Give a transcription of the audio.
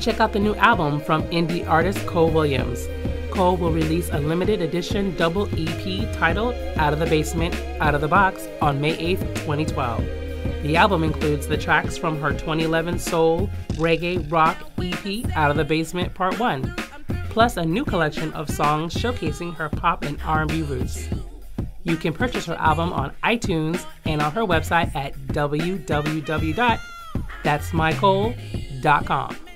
Check out the new album from indie artist Cole Williams. Cole will release a limited edition double EP titled Out of the Basement, Out of the Box on May 8th, 2012. The album includes the tracks from her 2011 soul, reggae, rock EP Out of the Basement Part 1, plus a new collection of songs showcasing her pop and R&B roots. You can purchase her album on iTunes and on her website at www.thatsmycole.com.